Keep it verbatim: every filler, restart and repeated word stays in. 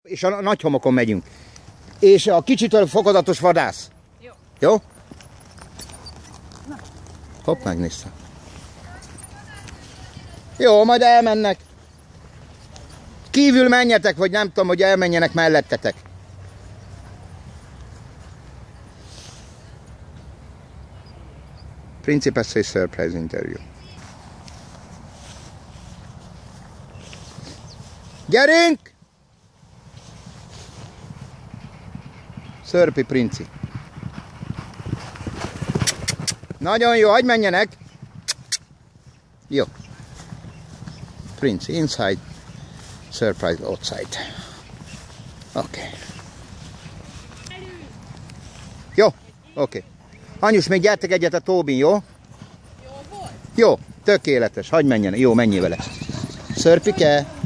És a nagy homokon megyünk. És a kicsitől fokozatos vadász. Jó. Jó? Hopp, megnéztem. Jó, majd elmennek. Kívül menjetek, vagy nem tudom, hogy elmenjenek mellettetek. Principal say surprise interview. Gyerünk! Szörpi princi. Nagyon jó, hagyd menjenek! Jó. Princi inside, surprise outside. Oké. Okay. Jó, oké. Okay. Anyus, még gyertek egyet a tóbin, jó? Jó volt? Jó, tökéletes, hagyd menjen. Jó, menjél vele. Szörpike.